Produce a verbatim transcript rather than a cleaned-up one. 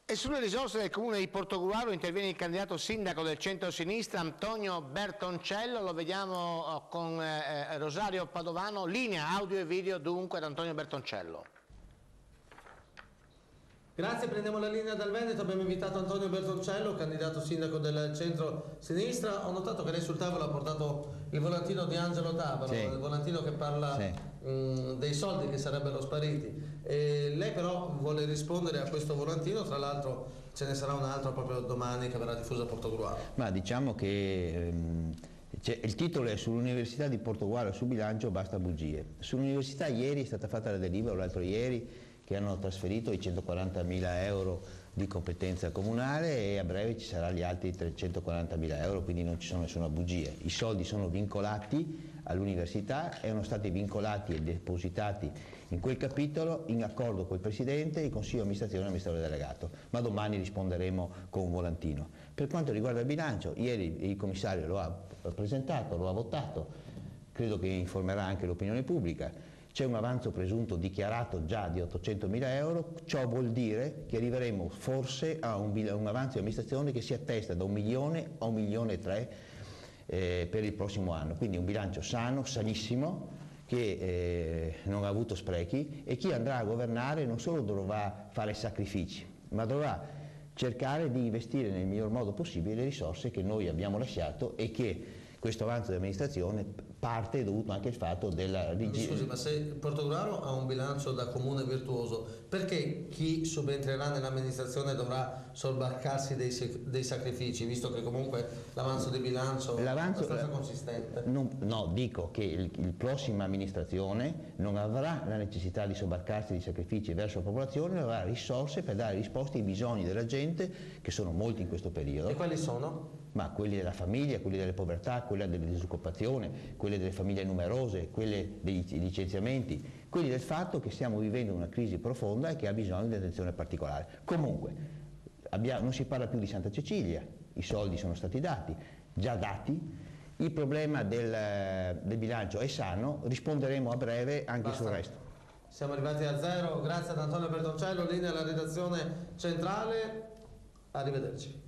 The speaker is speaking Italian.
E sulle risorse del comune di Portogruaro interviene il candidato sindaco del centro-sinistra Antonio Bertoncello. Lo vediamo con eh, Rosario Padovano. Linea audio e video dunque ad Antonio Bertoncello. Grazie, prendiamo la linea dal Veneto. Abbiamo invitato Antonio Bertoncello, candidato sindaco del centro-sinistra. Ho notato che lei sul tavolo ha portato il volantino di Angelo Tavaro, sì. Il volantino che parla sì. mh, dei soldi che sarebbero spariti. E lei però vuole rispondere a questo volantino, tra l'altro ce ne sarà un altro proprio domani che verrà diffuso a Portogruaro. Ma diciamo che ehm, il titolo è sull'Università di Portogruaro, sul bilancio basta bugie. Sull'Università ieri è stata fatta la delibera, l'altro ieri, che hanno trasferito i centoquarantamila euro di competenza comunale e a breve ci saranno gli altri trecentoquarantamila euro, quindi non ci sono nessuna bugia. I soldi sono vincolati all'università, erano stati vincolati e depositati in quel capitolo in accordo con il Presidente, il Consiglio di amministrazione e l'amministratore delegato, ma domani risponderemo con un volantino. Per quanto riguarda il bilancio, ieri il commissario lo ha presentato, lo ha votato, credo che informerà anche l'opinione pubblica. C'è un avanzo presunto dichiarato già di ottocentomila euro, ciò vuol dire che arriveremo forse a un, un avanzo di amministrazione che si attesta da un milione a un milione e tre eh, per il prossimo anno, quindi un bilancio sano, sanissimo, che eh, non ha avuto sprechi, e chi andrà a governare non solo dovrà fare sacrifici, ma dovrà cercare di investire nel miglior modo possibile le risorse che noi abbiamo lasciato e che questo avanzo di amministrazione parte è dovuto anche al fatto della rigidità. Scusi, ma se Portogruaro ha un bilancio da comune virtuoso, perché chi subentrerà nell'amministrazione dovrà sobbarcarsi dei, dei sacrifici, visto che comunque l'avanzo di bilancio è abbastanza consistente? Non, no, dico che il, il prossima amministrazione non avrà la necessità di sobbarcarsi dei sacrifici verso la popolazione, avrà risorse per dare risposte ai bisogni della gente, che sono molti in questo periodo. E quali sono? Ma quelli della famiglia, quelli delle povertà, quelli della disoccupazione, quelli delle famiglie numerose, quelli dei licenziamenti, quelli del fatto che stiamo vivendo una crisi profonda e che ha bisogno di attenzione particolare. Comunque, abbiamo, non si parla più di Santa Cecilia, i soldi sono stati dati, già dati, il problema del, del bilancio è sano, risponderemo a breve anche Basta. sul resto. Siamo arrivati a zero, grazie ad Antonio Bertoncello, linea alla redazione centrale, arrivederci.